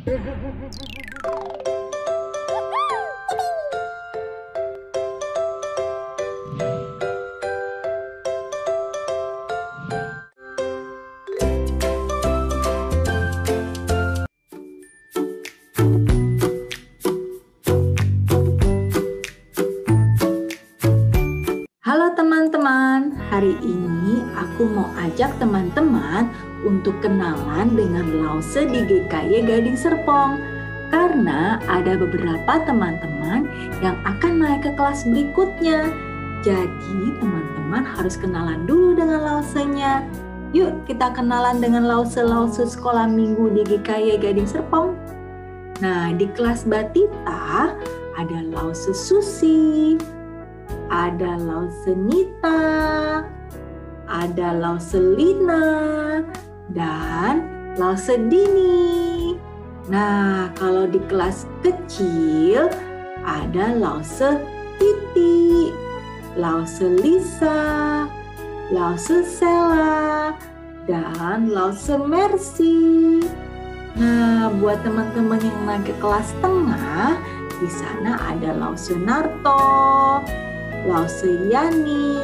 Halo teman-teman, hari ini aku mau ajak teman-teman untuk kenalan dengan Lause di GKY Gading Serpong. Karena ada beberapa teman-teman yang akan naik ke kelas berikutnya. Jadi teman-teman harus kenalan dulu dengan Lausenya. Yuk kita kenalan dengan Lause-Lause sekolah minggu di GKY Gading Serpong. Nah, di kelas Batita ada Lause Susi, ada Lause Nita, ada Lause Lina, dan Lause Dini. Nah, kalau di kelas kecil ada Lause Titi, Lause Lisa, Lause Sela, dan Lause Mercy. Nah, buat teman-teman yang naik ke kelas tengah, di sana ada Lause Narto, Lause Yani,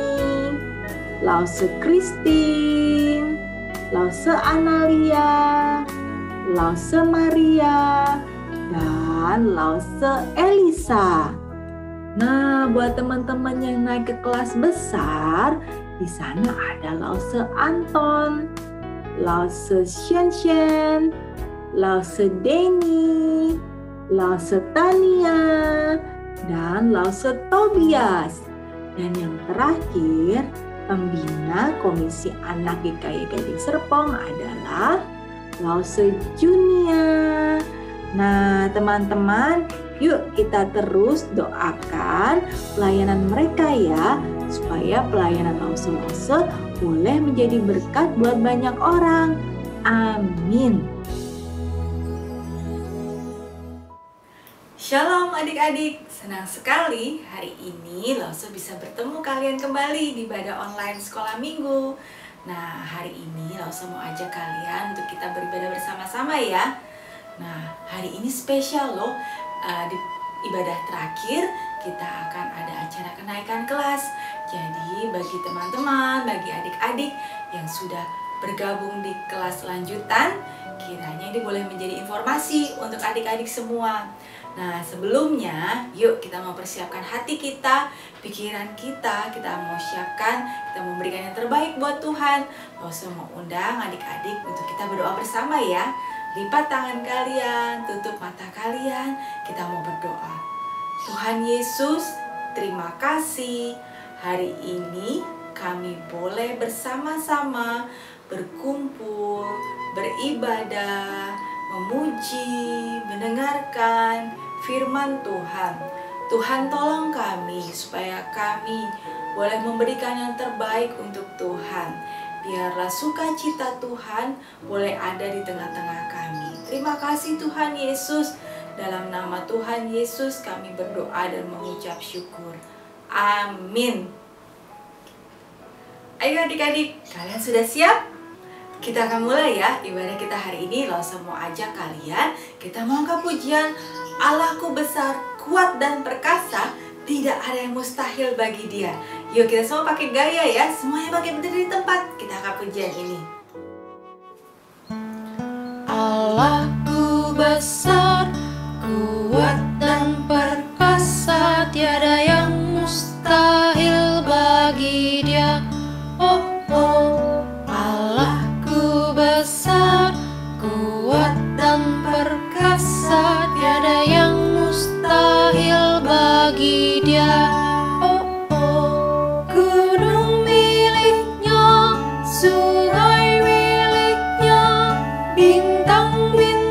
Lause Christine, Lause Analia, Lause Maria, dan Lause Elisa. Nah, buat teman-teman yang naik ke kelas besar, di sana ada Lause Anton, Lause Shen, Lause Denny, Lause Tania, dan Lause Tobias. Dan yang terakhir, pembina Komisi Anak GKY Gading Serpong adalah Lause Junia. Nah, teman-teman, yuk kita terus doakan pelayanan mereka ya, supaya pelayanan Lause-Lause boleh menjadi berkat buat banyak orang. Amin. Shalom adik-adik, senang sekali hari ini Lause bisa bertemu kalian kembali di ibadah online sekolah minggu. Nah, hari ini Lause mau ajak kalian untuk kita beribadah bersama-sama ya. Nah, hari ini spesial loh, di ibadah terakhir kita akan ada acara kenaikan kelas. Jadi bagi teman-teman, bagi adik-adik yang sudah bergabung di kelas lanjutan, kiranya ini boleh menjadi informasi untuk adik-adik semua. Nah, sebelumnya yuk kita mau persiapkan hati kita, pikiran kita mau siapkan, kita mau memberikan yang terbaik buat Tuhan. Lause mau undang adik-adik untuk kita berdoa bersama ya. Lipat tangan kalian, tutup mata kalian, kita mau berdoa. Tuhan Yesus, terima kasih. Hari ini kami boleh bersama-sama berkumpul, beribadah, memuji, mendengarkan firman Tuhan. Tuhan tolong kami supaya kami boleh memberikan yang terbaik untuk Tuhan. Biarlah sukacita Tuhan boleh ada di tengah-tengah kami. Terima kasih Tuhan Yesus. Dalam nama Tuhan Yesus kami berdoa dan mengucap syukur. Amin. Ayo adik-adik, kalian sudah siap? Kita akan mulai ya ibadah kita hari ini. Lause mau ajak kalian, kita mau angkat pujian. Allahku besar, kuat dan perkasa, tidak ada yang mustahil bagi Dia. Yuk kita semua pakai gaya ya, semuanya pakai berdiri di tempat. Kita angkat pujian ini. Allahku besar, kuat dan perkasa, tiada yang mustahil bagi Dia. Oh, oh. Allahku besar, kuat dan perkasa, tiada yang mustahil bagi Dia. Oh, oh. Gunung miliknya, sungai miliknya, bintang-bintang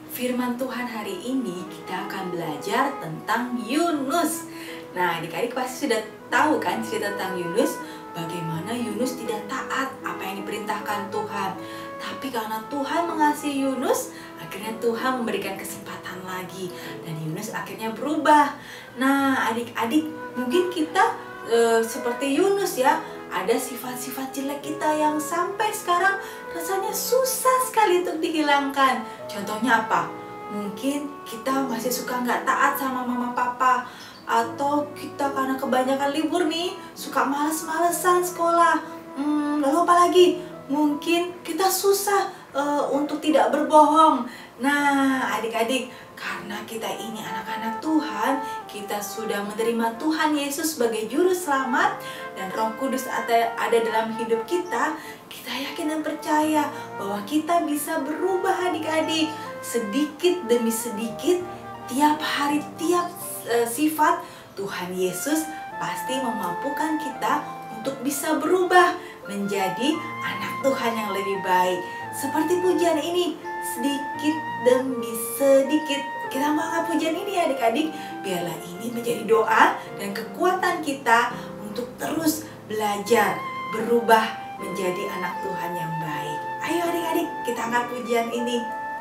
firman Tuhan hari ini kita akan belajar tentang Yunus. Nah, adik-adik pasti sudah tahu kan cerita tentang Yunus, bagaimana Yunus tidak taat apa yang diperintahkan Tuhan. Tapi karena Tuhan mengasihi Yunus, akhirnya Tuhan memberikan kesempatan lagi dan Yunus akhirnya berubah. Nah, adik-adik, mungkin kita seperti Yunus ya, ada sifat-sifat jelek kita yang sampai sekarang rasanya susah sekali untuk dihilangkan. Contohnya apa? Mungkin kita masih suka nggak taat sama mama papa, atau kita karena kebanyakan libur nih suka males-malesan sekolah. Lalu apa lagi? Mungkin kita susah untuk tidak berbohong. Nah, adik-adik, karena kita ini anak-anak Tuhan, kita sudah menerima Tuhan Yesus sebagai juru selamat dan Roh Kudus ada dalam hidup kita, kita yakin dan percaya bahwa kita bisa berubah adik-adik. Sedikit demi sedikit, tiap hari, tiap sifat, Tuhan Yesus pasti memampukan kita untuk bisa berubah menjadi anak Tuhan yang lebih baik. Seperti pujian ini, sedikit demi sedikit. Kita mau angkat pujian ini ya adik-adik. Biarlah ini menjadi doa dan kekuatan kita untuk terus belajar, berubah menjadi anak Tuhan yang baik. Ayo adik-adik, kita angkat pujian ini.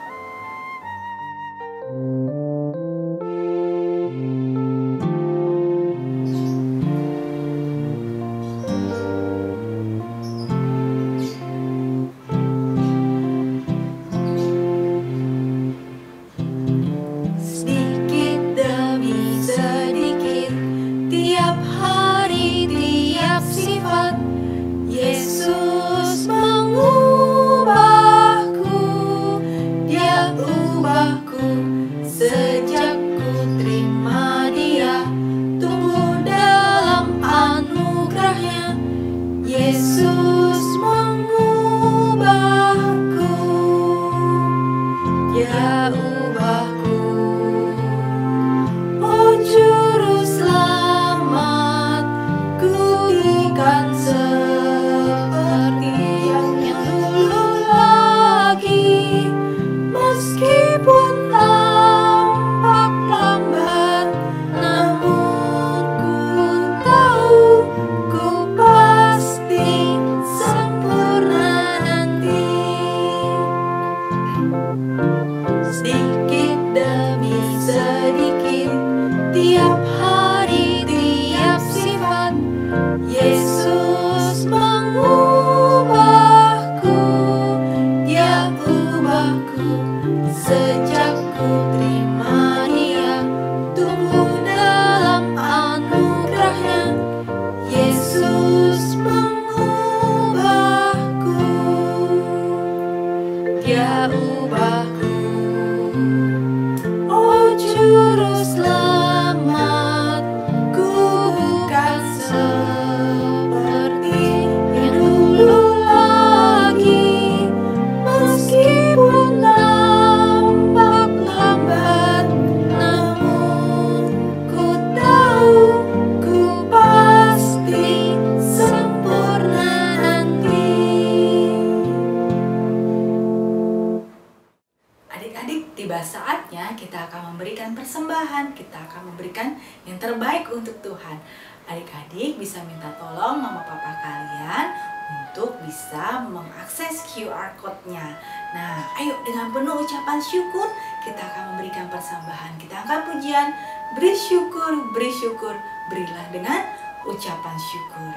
Tiba saatnya kita akan memberikan persembahan, kita akan memberikan yang terbaik untuk Tuhan. Adik-adik bisa minta tolong mama papa kalian untuk bisa mengakses QR code-nya. Nah, ayo dengan penuh ucapan syukur kita akan memberikan persembahan. Kita angkat pujian, beri syukur, berilah dengan ucapan syukur.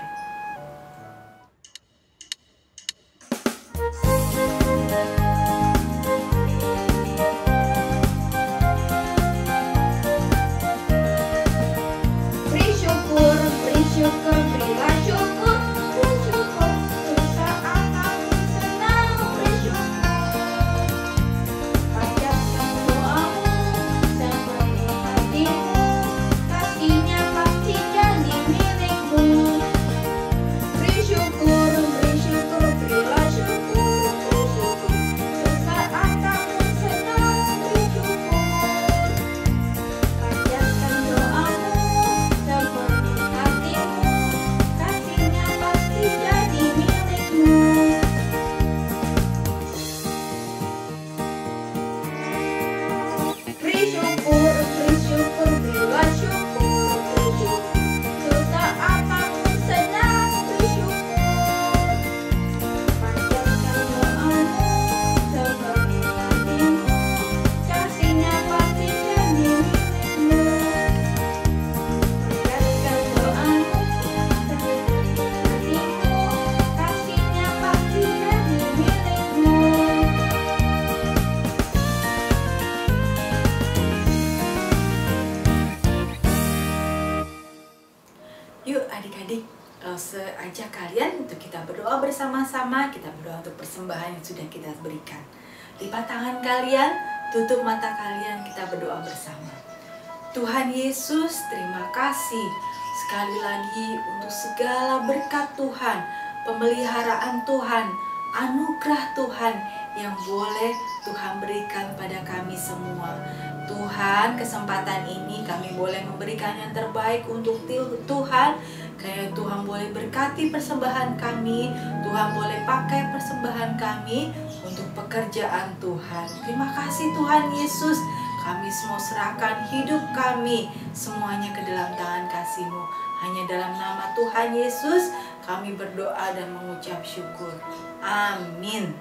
Lause ajak kalian untuk kita berdoa bersama-sama, kita berdoa untuk persembahan yang sudah kita berikan. Lipat tangan kalian, tutup mata kalian, kita berdoa bersama. Tuhan Yesus, terima kasih sekali lagi untuk segala berkat Tuhan, pemeliharaan Tuhan, anugerah Tuhan yang boleh Tuhan berikan pada kami semua. Tuhan, kesempatan ini kami boleh memberikan yang terbaik untuk Tuhan. Kayak Tuhan boleh berkati persembahan kami, Tuhan boleh pakai persembahan kami untuk pekerjaan Tuhan. Terima kasih Tuhan Yesus, kami semua serahkan hidup kami semuanya ke dalam tangan kasih-Mu. Hanya dalam nama Tuhan Yesus kami berdoa dan mengucap syukur. Amin.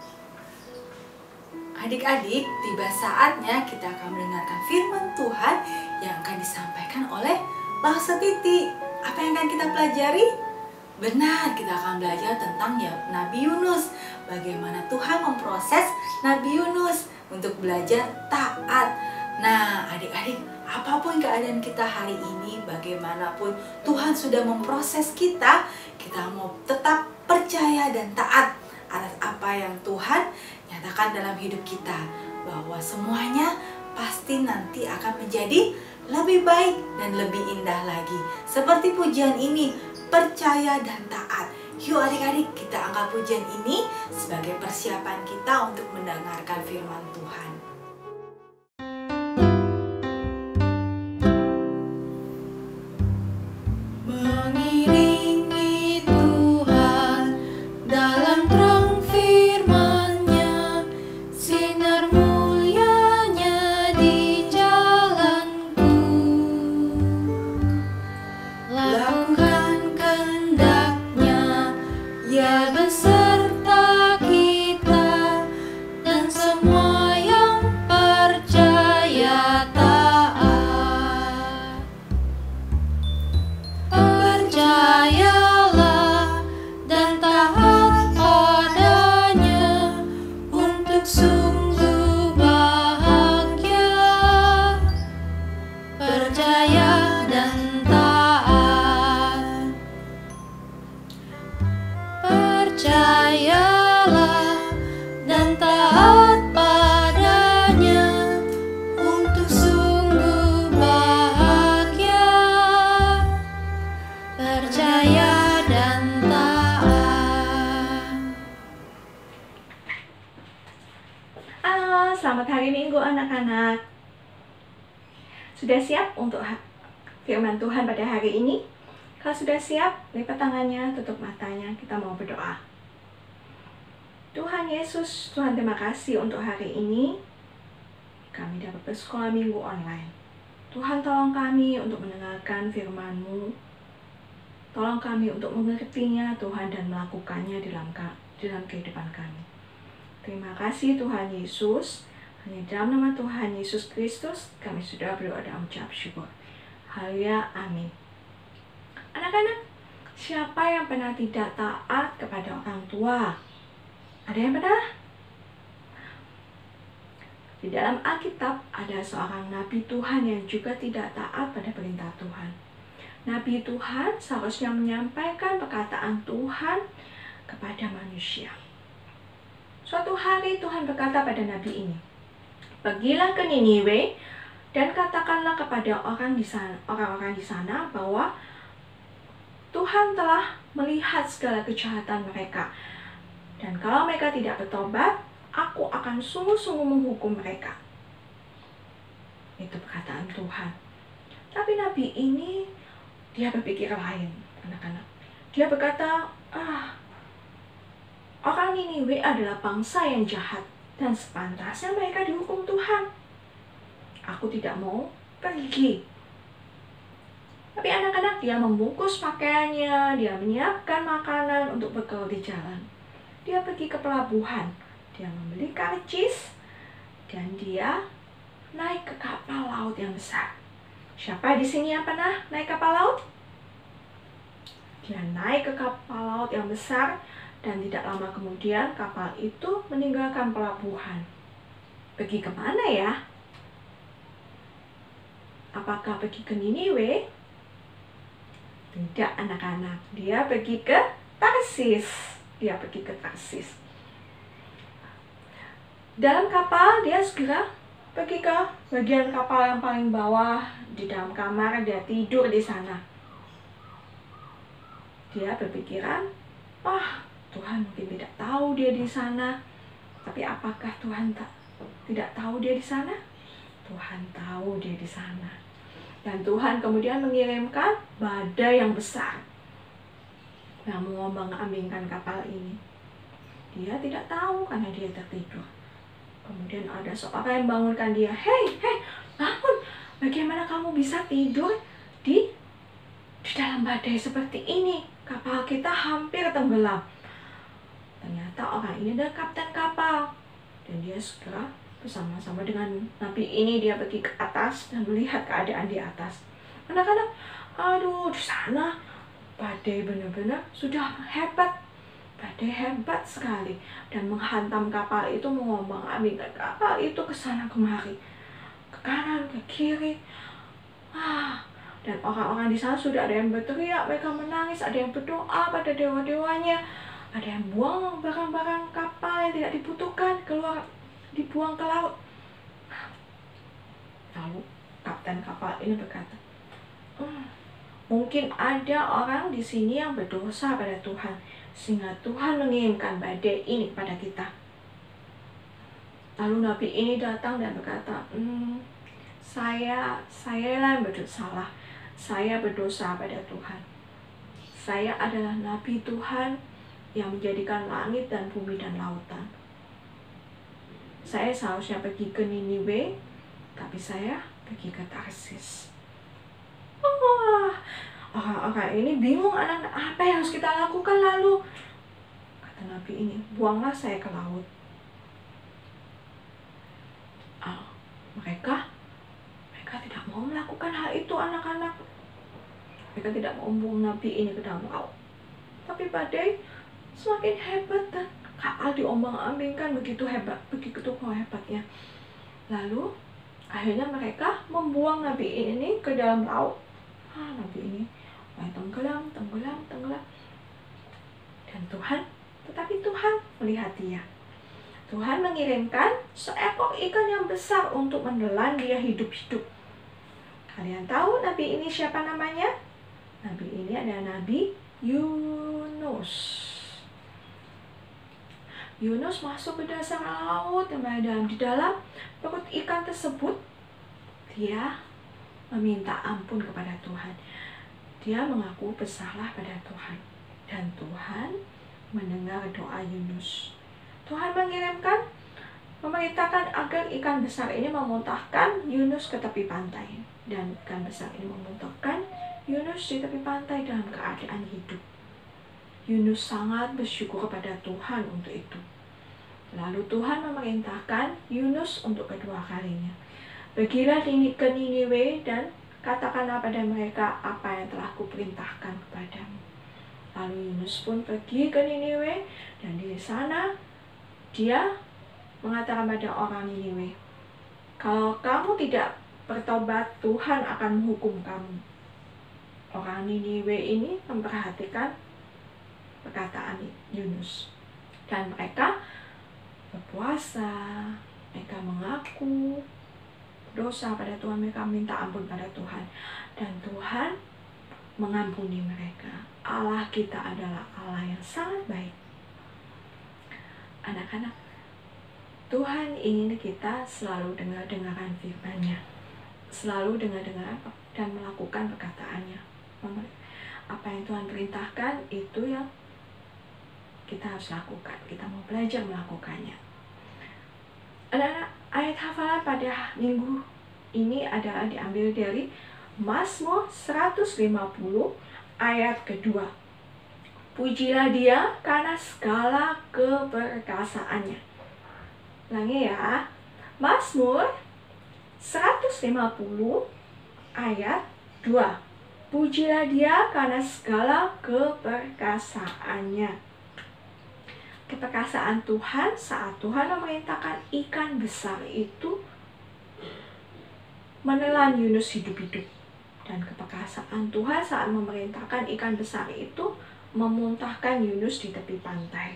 Adik-adik, tiba saatnya kita akan mendengarkan firman Tuhan yang akan disampaikan oleh Lause Titi. Apa yang akan kita pelajari? Benar, kita akan belajar tentang Nabi Yunus. Bagaimana Tuhan memproses Nabi Yunus untuk belajar taat. Nah, adik-adik, apapun keadaan kita hari ini, bagaimanapun Tuhan sudah memproses kita, kita mau tetap percaya dan taat atas apa yang Tuhan nyatakan dalam hidup kita. Bahwa semuanya pasti nanti akan menjadi lebih baik dan lebih indah lagi. Seperti pujian ini, percaya dan taat. Yuk adik-adik, kita angkat pujian ini sebagai persiapan kita untuk mendengarkan firman Tuhan. Mengiringi Tuhan dalam terang firman-Nya, sinar mulianya di jalanku. Lakukan kehendak-Nya, Ya beserta kita dan semua yang percaya taat. Percayalah dan taat padanya untuk sungguh bahagia. Percaya dan taat. Percayalah dan taat padanya untuk sungguh bahagia. Percaya dan taat. Halo, selamat hari Minggu anak-anak. Sudah siap untuk firman Tuhan pada hari ini? Kalau sudah siap, lipat tangannya, tutup matanya, kita mau berdoa. Tuhan Yesus, Tuhan terima kasih untuk hari ini. Kami dapat bersekolah minggu online. Tuhan tolong kami untuk mendengarkan firman-Mu. Tolong kami untuk mengertinya Tuhan dan melakukannya dalam kehidupan kami. Terima kasih Tuhan Yesus. Hanya dalam nama Tuhan Yesus Kristus kami sudah berdoa dan mengucap syukur. Haleluya, amin. Anak-anak, siapa yang pernah tidak taat kepada orang tua? Ada yang pernah? Di dalam Alkitab ada seorang nabi Tuhan yang juga tidak taat pada perintah Tuhan. Nabi Tuhan seharusnya menyampaikan perkataan Tuhan kepada manusia. Suatu hari Tuhan berkata pada nabi ini, "Pergilah ke Niniwe dan katakanlah kepada orang-orang di sana bahwa Tuhan telah melihat segala kejahatan mereka. Dan kalau mereka tidak bertobat, aku akan sungguh-sungguh menghukum mereka." Itu perkataan Tuhan. Tapi nabi ini, dia berpikir lain, anak-anak. Dia berkata, orang Niniwe adalah bangsa yang jahat, dan sepantasnya mereka dihukum Tuhan. Aku tidak mau pergi. Tapi anak-anak, dia membungkus pakaiannya, dia menyiapkan makanan untuk bekal di jalan. Dia pergi ke pelabuhan, dia membeli karcis, dan dia naik ke kapal laut yang besar. Siapa di sini yang pernah naik kapal laut? Dia naik ke kapal laut yang besar, dan tidak lama kemudian kapal itu meninggalkan pelabuhan. Pergi kemana ya? Apakah pergi ke Niniwe? Tidak, anak-anak. Dia pergi ke Tarsis. Dalam kapal, dia segera pergi ke bagian kapal yang paling bawah. Di dalam kamar, dia tidur di sana. Dia berpikiran, Tuhan mungkin tidak tahu dia di sana. Tapi apakah Tuhan tidak tahu dia di sana? Tuhan tahu dia di sana. Dan Tuhan kemudian mengirimkan badai yang besar yang mengombang-ambingkan kapal ini. Dia tidak tahu karena dia tertidur. Kemudian ada seorang yang bangunkan dia. Hei, bangun. Bagaimana kamu bisa tidur di dalam badai seperti ini? Kapal kita hampir tenggelam. Ternyata orang ini adalah kapten kapal. Dan dia segera bersama-sama dengan nabi ini, dia pergi ke atas dan melihat keadaan di atas. Anak-anak, di sana badai benar-benar sudah hebat. Badai hebat sekali dan menghantam kapal itu, mengombang-ambingkan kapal itu ke sana kemari, ke kanan, ke kiri. Dan orang-orang di sana sudah ada yang berteriak, mereka menangis, ada yang berdoa pada dewa-dewanya, ada yang buang barang-barang kapal yang tidak dibutuhkan dibuang ke laut. Lalu kapten kapal ini berkata, mungkin ada orang di sini yang berdosa pada Tuhan, sehingga Tuhan mengirimkan badai ini pada kita. Lalu nabi ini datang dan berkata, saya lah yang bersalah. Saya berdosa pada Tuhan. Saya adalah nabi Tuhan yang menjadikan langit dan bumi dan lautan. Saya seharusnya pergi ke Niniwe, tapi saya pergi ke Tarsis. Orang-orang ini bingung, anak-anak, apa yang harus kita lakukan lalu? Kata nabi ini, buanglah saya ke laut. Mereka tidak mau melakukan hal itu, anak-anak. Mereka tidak mau membuang nabi ini ke dalam laut. Tapi badai semakin hebat dan kapal diombang-ambingkan begitu hebatnya. Lalu akhirnya mereka membuang nabi ini ke dalam laut. Nabi ini tenggelam. Dan tetapi Tuhan melihat dia. Tuhan mengirimkan seekor ikan yang besar untuk menelan dia hidup-hidup. Kalian tahu nabi ini siapa namanya? Nabi ini adalah Nabi Yunus. Yunus masuk ke dasar laut dan di dalam perut ikan tersebut dia meminta ampun kepada Tuhan. Dia mengaku bersalah pada Tuhan. Dan Tuhan mendengar doa Yunus. Tuhan memerintahkan agar ikan besar ini memuntahkan Yunus ke tepi pantai. Dan ikan besar ini memuntahkan Yunus di tepi pantai dalam keadaan hidup. Yunus sangat bersyukur kepada Tuhan untuk itu. Lalu Tuhan memerintahkan Yunus untuk kedua kalinya. Pergilah ke Niniwe dan katakanlah pada mereka apa yang telah kuperintahkan kepadamu. Lalu Yunus pun pergi ke Niniwe dan di sana dia mengatakan pada orang Niniwe, kalau kamu tidak bertobat, Tuhan akan menghukum kamu. Orang Niniwe ini memperhatikan perkataan Yunus dan mereka berpuasa, mereka mengaku dosa pada Tuhan, mereka minta ampun pada Tuhan, dan Tuhan mengampuni mereka. Allah kita adalah Allah yang sangat baik. Anak-anak, Tuhan ingin kita selalu dengar-dengaran firman-Nya, selalu dengar-dengar dan melakukan perkataannya. Apa yang Tuhan perintahkan itu yang kita harus lakukan. Kita mau belajar melakukannya. Anak-anak, ayat hafalan pada minggu ini adalah diambil dari Mazmur 150 ayat kedua. Pujilah dia karena segala keperkasaannya. Ulangi ya. Mazmur 150 ayat 2. Pujilah dia karena segala keperkasaannya. Keperkasaan Tuhan saat Tuhan memerintahkan ikan besar itu menelan Yunus hidup-hidup. Dan keperkasaan Tuhan saat memerintahkan ikan besar itu memuntahkan Yunus di tepi pantai.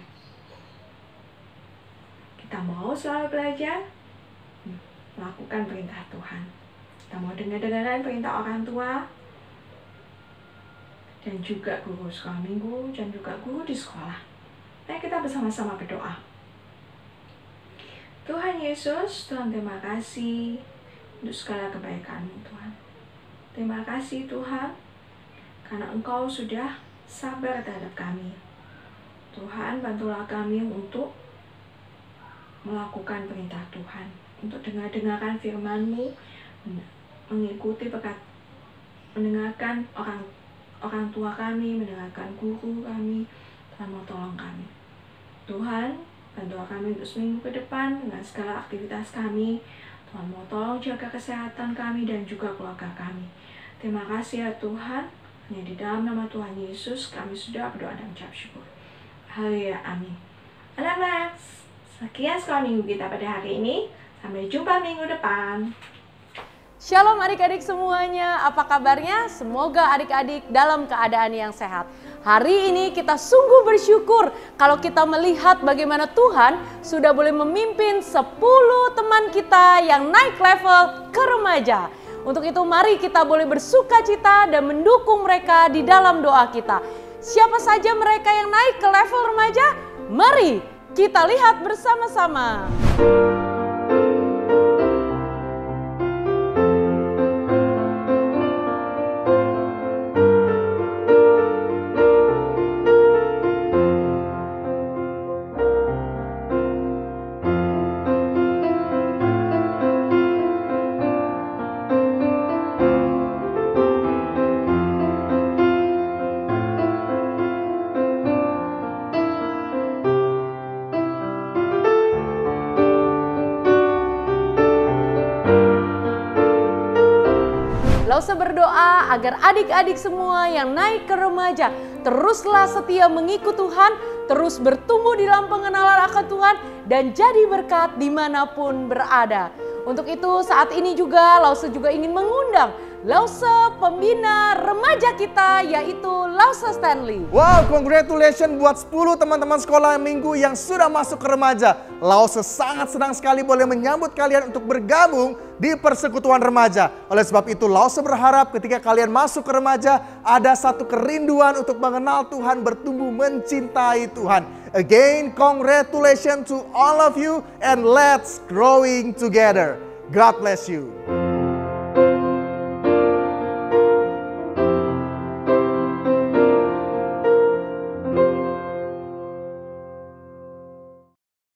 Kita mau selalu belajar melakukan perintah Tuhan. Kita mau dengar-dengaran perintah orang tua dan juga guru sekolah minggu dan juga guru di sekolah. Mari kita bersama-sama berdoa. Tuhan Yesus, Tuhan terima kasih untuk segala kebaikan-Mu Tuhan. Terima kasih Tuhan, karena Engkau sudah sabar terhadap kami. Tuhan, bantulah kami untuk melakukan perintah Tuhan, untuk dengar-dengarkan firman-Mu, mengikuti mendengarkan orang tua kami, mendengarkan guru kami. Tuhan mau tolong kami. Tuhan, bantulah kami untuk seminggu ke depan dengan segala aktivitas kami. Tuhan mau tolong jaga kesehatan kami dan juga keluarga kami. Terima kasih ya Tuhan. Hanya di dalam nama Tuhan Yesus kami sudah berdoa dan mengucap syukur. Haleluya, amin. Anak-anak, sekian sekolah minggu kita pada hari ini. Sampai jumpa minggu depan. Shalom adik-adik semuanya, apa kabarnya? Semoga adik-adik dalam keadaan yang sehat. Hari ini kita sungguh bersyukur kalau kita melihat bagaimana Tuhan sudah boleh memimpin 10 teman kita yang naik level ke remaja. Untuk itu mari kita boleh bersuka cita dan mendukung mereka di dalam doa kita. Siapa saja mereka yang naik ke level remaja? Mari kita lihat bersama-sama. Lause berdoa agar adik-adik semua yang naik ke remaja teruslah setia mengikut Tuhan, terus bertumbuh di dalam pengenalan akan Tuhan dan jadi berkat dimanapun berada. Untuk itu saat ini juga Lause juga ingin mengundang Lause pembina remaja kita, yaitu Lause Stanley. Wow, congratulations buat 10 teman-teman sekolah minggu yang sudah masuk ke remaja. Lause sangat senang sekali boleh menyambut kalian untuk bergabung di persekutuan remaja. Oleh sebab itu Lause berharap ketika kalian masuk ke remaja ada satu kerinduan untuk mengenal Tuhan, bertumbuh mencintai Tuhan. Again, congratulations to all of you and let's growing together. God bless you.